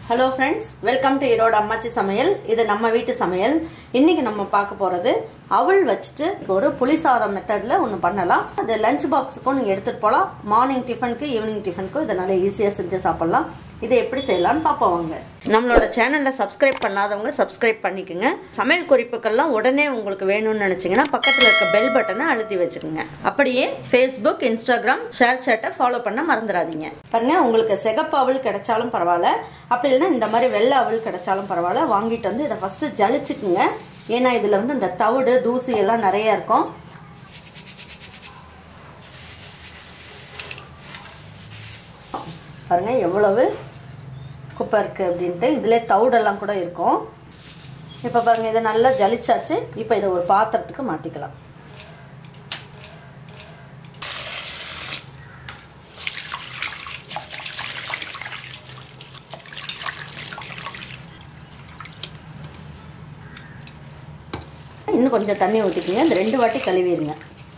Hello friends, welcome to Erode Ammachi Samayal. This is நம்ம வீட்டு சமையல். இன்னைக்கு நம்ம பார்க்க போறது அவல் வச்சிட்டு ஒரு புளி சாதம் மெத்தட்ல ஒன்னு பண்ணலாம். அது லஞ்ச் பாக்ஸ்க்கு நீங்க எடுத்துட்டு போலாம். மார்னிங் டிஃபனுக்கு, ஈவினிங் டிஃபனுக்கு இதனால ஈஸியா செஞ்சு சாப்பிடலாம். இதை எப்படி செய்யலாம்னு பாப்போம். நம்மளோட சேனல்ல சப்ஸ்கிரைப் பண்ணாதவங்க சப்ஸ்கிரைப் பண்ணிக்கங்க. சமையல் குறிப்புகள்லாம் உடனே உங்களுக்கு வேணும்னு நினைச்சீங்கன்னா பக்கத்துல இருக்க பெல் பட்டனை அழுத்தி வச்சுக்கோங்க. அப்படியே Facebook, Instagram, ஷேர் சாட்டை ஃபாலோ பண்ண மறந்துடாதீங்க. பாருங்க உங்களுக்கு சிகப்பு அவல் கிடைச்சாலும் பரவாயில்ல. அப்படி இல்லைன்னா இந்த மாதிரி வெள்ளை அவல் கிடைச்சாலும் பரவாயில்ல. வாங்கிட்டு வந்து இதை ஃபர்ஸ்ட் ஜலிச்சுக்குங்க. ஏன்னா இதுல வந்து இந்த தவிடு தூசி எல்லாம் நிறைய இருக்கும். பாருங்க எவ்வளவு குப்பை இருக்கு அப்படின்ட்டு. இதுல தவிடெல்லாம் கூட இருக்கும். இப்போ பாருங்க இதை நல்லா ஜலிச்சாச்சு. இப்போ இதை ஒரு பாத்திரத்துக்கு மாத்திக்கலாம். இன்னும் கொஞ்சம் தண்ணி ஊற்றிக்கிங்க. இந்த 2 வாட்டி கழுவிடுங்க.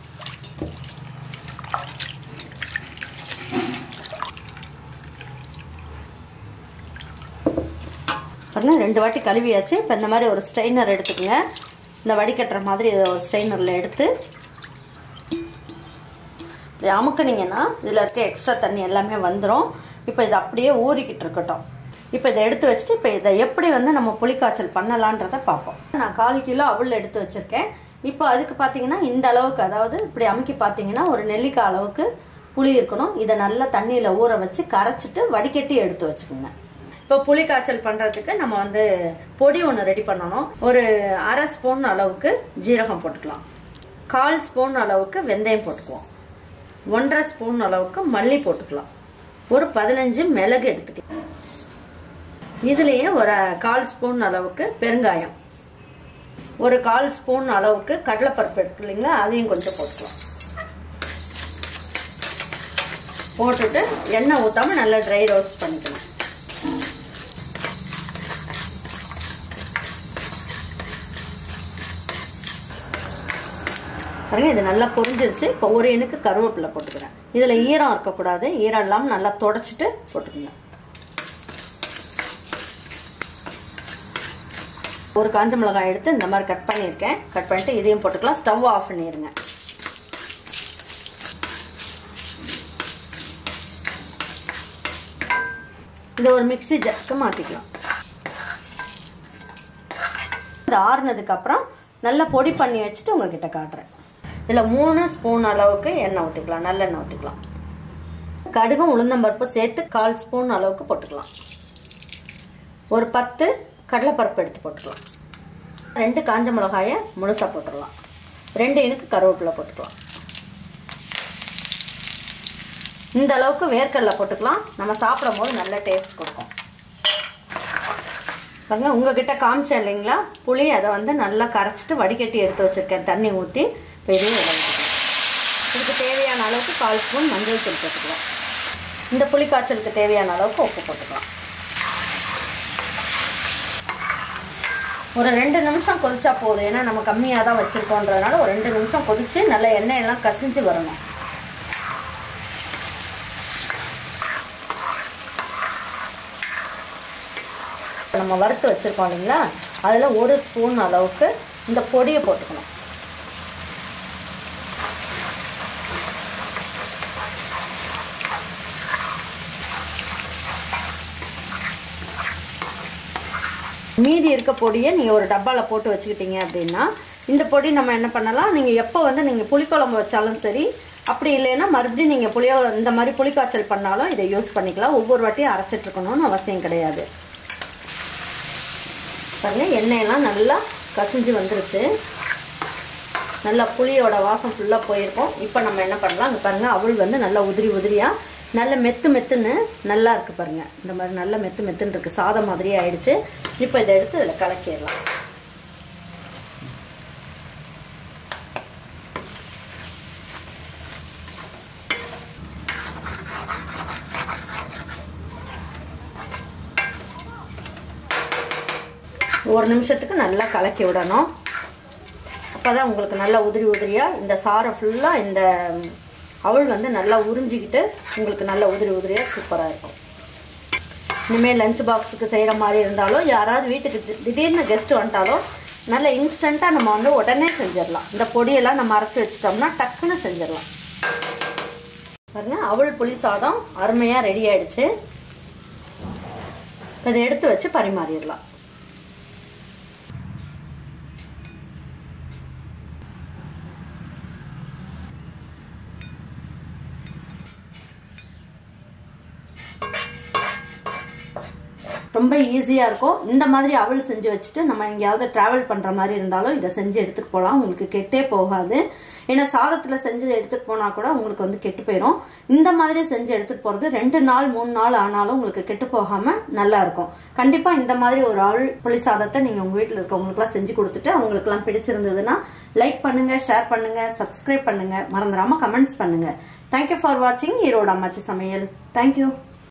பாருங்க 2 வாட்டி கழுவியாச்சு. இப்போ இந்த மாதிரி ஒரு ஸ்ட்ரெயினர் எடுத்துக்கங்க. இந்த வடிகட்டுற மாதிரி ஒரு ஸ்ட்ரெயினரில் எடுத்து இப்படி அமுக்குனீங்கன்னா இதில் இருக்க எக்ஸ்ட்ரா தண்ணி எல்லாமே வந்துடும். இப்போ இது அப்படியே ஊறிக்கிட்டு இருக்கட்டும். இப்போ இதை எடுத்து வச்சுட்டு இப்போ இதை எப்படி வந்து நம்ம புளிக்காய்ச்சல் பண்ணலான்றதை பார்ப்போம். நான் 1/4 கிலோ அவல் எடுத்து வச்சுருக்கேன். இப்போ அதுக்கு பார்த்தீங்கன்னா இந்த அளவுக்கு, அதாவது இப்படி அமுக்கி பார்த்தீங்கன்னா ஒரு நெல்லிக்காய் அளவுக்கு புளி இருக்கணும். இதை நல்லா தண்ணியில் ஊற வச்சு கரைச்சிட்டு வடிகட்டி எடுத்து வச்சுக்கோங்க. இப்போ புளி காய்ச்சல் பண்ணுறதுக்கு நம்ம வந்து பொடி ஒன்று ரெடி பண்ணணும். ஒரு 1/2 ஸ்பூன் அளவுக்கு ஜீரகம் போட்டுக்கலாம். 1/4 ஸ்பூன் அளவுக்கு வெந்தயம் போட்டுக்குவோம். 1/2 ஸ்பூன் அளவுக்கு மல்லி போட்டுக்கலாம். ஒரு 15 மிளகு எடுத்துக்கலாம். இதுலேயே ஒரு 1/4 ஸ்பூன் அளவுக்கு பெருங்காயம், ஒரு 1/4 ஸ்பூன் அளவுக்கு கடலைப்பருப்பு இருக்கு இல்லைங்களா, அதையும் கொஞ்சம் போட்டுக்கலாம். போட்டுட்டு எண்ணெய் ஊற்றாமல் நல்லா ட்ரை ரோஸ்ட் பண்ணிக்கலாம். பாருங்க இது நல்லா பொரிஞ்சிருச்சு. இப்போ ஒரு எண்ணுக்கு கருவேப்பிலை போட்டுக்கிறேன். இதில் ஈரம் இருக்கக்கூடாது. ஈரம் இல்லாமல் நல்லா தொடச்சிட்டு போட்டுக்கோங்க. ஒரு காஞ்ச மிளகாய் எடுத்து இந்த மாதிரி கட் பண்ணியிருக்கேன். கட் பண்ணிட்டு இதையும் போட்டுக்கலாம். ஸ்டவ் ஆஃப் பண்ணிடுங்க. இதை ஒரு மிக்ஸி ஜாருக்கு மாற்றிக்கலாம். இது ஆறுனதுக்கு அப்புறம் நல்லா பொடி பண்ணி வச்சுட்டு உங்ககிட்ட காட்டுறேன். இதில் 3 ஸ்பூன் அளவுக்கு எண்ணெய் ஊற்றிக்கலாம். நல்லெண்ணெய் ஊற்றிக்கலாம். கடுகும் உளுந்தம்பருப்பு சேர்த்து 1/4 ஸ்பூன் அளவுக்கு போட்டுக்கலாம். ஒரு 10 கடலைப்பருப்பு எடுத்து போட்டுக்கலாம். 2 காஞ்ச மிளகாயை முழுசாக போட்டுடலாம். 2 எண்ணுக்கு கருவேப்பிலை போட்டுக்கலாம். இந்த அளவுக்கு வேர்க்கடலை போட்டுக்கலாம். நம்ம சாப்பிடும் போது நல்ல டேஸ்ட் கொடுக்கும். பாருங்க உங்ககிட்ட காமிச்சேன் இல்லைங்களா புளி, அதை வந்து நல்லா கரைச்சிட்டு வடிகட்டி எடுத்து வச்சுருக்கேன் தண்ணி ஊற்றி. இப்போ இதையும் விளைவிக்கலாம். இதுக்கு தேவையான அளவுக்கு 1/4 ஸ்பூன் மஞ்சள் தூள் போட்டுக்கலாம். இந்த புளி காய்ச்சலுக்கு தேவையான அளவுக்கு உப்பு போட்டுக்கலாம். ஒரு 2 நிமிஷம் கொதிச்சா போதும். ஏன்னா நம்ம கம்மியாக தான் வச்சுருக்கோன்றதுனால ஒரு 2 நிமிஷம் கொதித்து நல்லா எண்ணெயெல்லாம் கசிஞ்சு வரணும். நம்ம வறுத்து வச்சுருக்கோம் இல்லைங்களா, அதில் 1 ஸ்பூன் அளவுக்கு இந்த பொடியை போட்டுக்கணும். மீதி இருக்க பொடியை நீங்கள் ஒரு டப்பாவில் போட்டு வச்சுக்கிட்டீங்க அப்படின்னா இந்த பொடி நம்ம என்ன பண்ணலாம், நீங்கள் எப்போ வந்து நீங்கள் புளிக்குழம்பு வச்சாலும் சரி, அப்படி இல்லைன்னா மறுபடியும் நீங்கள் இந்த மாதிரி புளிக்காய்ச்சல் பண்ணாலும் இதை யூஸ் பண்ணிக்கலாம். ஒவ்வொரு வாட்டியும் அரைச்சிட்ருக்கணும்னு அவசியம் கிடையாது. பாருங்க எண்ணெயெல்லாம் நல்லா கசிஞ்சு வந்துருச்சு. நல்லா புளியோட வாசம் ஃபுல்லாக போயிருக்கும். இப்போ நம்ம என்ன பண்ணலாம், இங்கே பாருங்கள் அவள் வந்து நல்லா உதிரி உதிரியாக நல்ல மெத்துன்னு நல்லா இருக்குது. பாருங்கள் இந்த மாதிரி நல்ல மெத்துன்னு இருக்குது. சாதம் மாதிரியே ஆயிடுச்சு. இப்போ இதை எடுத்து இதில் கலக்கிடலாம். ஒரு நிமிஷத்துக்கு நல்லா கலக்கி விடணும். அப்போ தான் உங்களுக்கு நல்லா உதிரி உதிரியாக இந்த சாரம் ஃபுல்லாக இந்த அவல் வந்து நல்லா உறிஞ்சிக்கிட்டு உங்களுக்கு நல்ல உதிரி உதிரியாக சூப்பராக இருக்கும். இனிமேல் லஞ்ச் பாக்ஸுக்கு செய்கிற மாதிரி இருந்தாலும் யாராவது வீட்டுக்கு திடீர்னு கெஸ்ட் வந்துட்டாலும் நல்ல இன்ஸ்டண்ட்டாக நம்ம வந்து உடனே செஞ்சிடலாம். இந்த பொடியெல்லாம் நம்ம அரைச்சி வச்சிட்டோம்னா டக்குன்னு செஞ்சிடலாம். பாருங்க, அவல் புளி சாதம் அருமையாக ரெடி ஆயிடுச்சு. இதை எடுத்து வச்சு பரிமாறிடலாம். ரொம்ப ஈஸியாக இருக்கும். இந்த மாதிரி அவல் செஞ்சு வச்சுட்டு நம்ம எங்கேயாவது ட்ராவல் பண்ணுற மாதிரி இருந்தாலும் இதை செஞ்சு எடுத்துகிட்டு போகலாம். உங்களுக்கு கெட்டே போகாது. ஏன்னா சாதத்தில் செஞ்சு எடுத்துகிட்டு போனால் கூட உங்களுக்கு வந்து கெட்டு போயிடும். இந்த மாதிரி செஞ்சு எடுத்துகிட்டு போகிறது 2 நாள் 3 நாள் ஆனாலும் உங்களுக்கு கெட்டு போகாமல் நல்லாயிருக்கும். கண்டிப்பாக இந்த மாதிரி ஒரு அவல் புளி சாதத்தை நீங்கள் உங்கள் வீட்டில் இருக்கவங்களுக்குலாம் செஞ்சு கொடுத்துட்டு அவங்களுக்குலாம் பிடிச்சிருந்ததுன்னா லைக் பண்ணுங்கள், ஷேர் பண்ணுங்கள், சப்ஸ்கிரைப் பண்ணுங்கள், மறந்துடாமல் கமெண்ட்ஸ் பண்ணுங்கள். தேங்க்யூ ஃபார் வாட்சிங் ஈரோடு அம்மாச்சி சமையல். தேங்க்யூ.